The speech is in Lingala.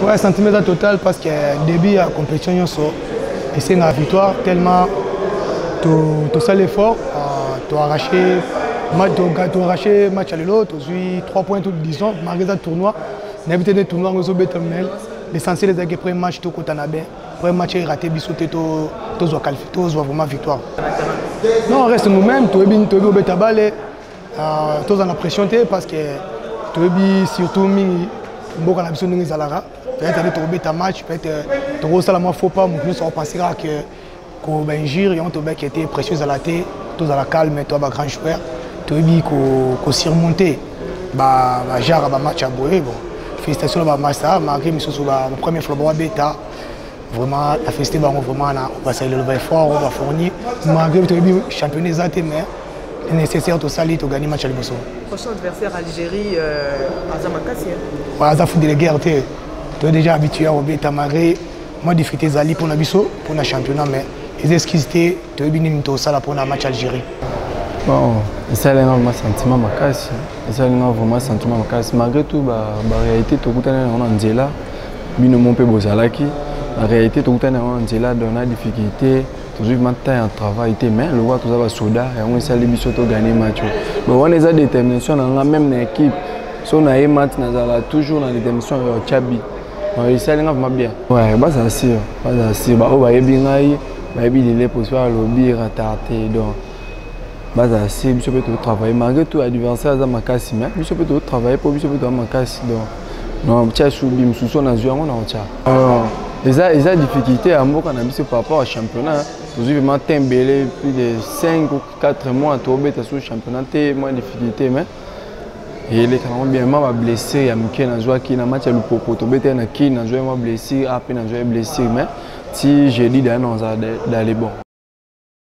Ouais, sentiment total parce que début de la compétition, et c'est une victoire tellement tu as l'effort, tu as arraché le match à l'autre, tu as eu 3 points tout disons, malgré le tournoi. N'habité des tournois, nous avons été l'essentiel des premiers matchs, tu as bien. Premier match raté, tu as qualifié, tu as vraiment victoire. Non, on reste nous-mêmes, tu as eu ta balle, tu as la pression parce que tu as surtout mis beaucoup de l'ambition de Zalara. Peut-être que tu as ta match, peut-être que tu as faux pas, nous on pensera que Benjir et on t'a qui était précieux à la tête, tous à la calme, toi un grand joueur, tu as dit qu'on surmonter, genre match à Boé, bon, félicitations à match ça, malgré que sur la première fois bêta, vraiment la félicité vraiment on va saluer le fort, on va fournir, malgré que tu as dit championnat zaté mais c'est nécessaire de salir, de gagner match à l'Ibosso. Prochain adversaire Algérie, Azamakassi. Ouais, Azafou de la guerre, tu es déjà habitué au bêta malgré moi difficulté Zali pour l'Ibosso, pour le championnat mais les excuses, tu as bien pour le match Algérie. Bon, c'est un sentiment macasse. C'est un sentiment macasse. Malgré tout, la réalité, tu as un Angela, mon peu bozalaki. La réalité, tu as un Angela, dans la difficulté, tu as un travail, mais le voit, tu as un soda, et on essaie de gagner le match. Mais on a des déterminations dans la même équipe. Si on a un match, on a toujours la détermination de Tchabi. C'est vraiment bien. Ouais, c'est sûr. C'est sûr. Il est possible de lobby retardé donc c'est monsieur peut travailler malgré tout l'adversaire à Makassi mais monsieur peut travailler pour monsieur peut Makassi donc non tiens sous bim sous son azur on a tiens les difficultés à moi quand on a par rapport au championnat vous avez vraiment tembélé plus de 5 ou 4 mois à tomber sur le championnat moins de difficultés mais et les quand bien m'a blessé à Mikel na joie qui na match le popo tomber na qui na joie m'a blessé à peine na joie blessé mais si j'ai dit d'aller bon